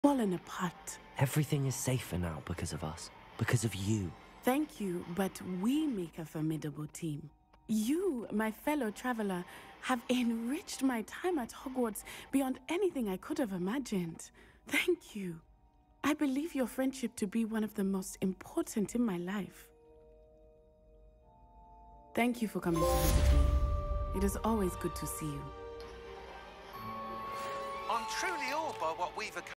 fallen apart. Everything is safer now because of us, because of you. Thank you, but we make a formidable team. You, my fellow traveler, have enriched my time at Hogwarts beyond anything I could have imagined. Thank you. I believe your friendship to be one of the most important in my life. Thank you for coming to visit me. It is always good to see you. I'm truly awed by what we've accomplished.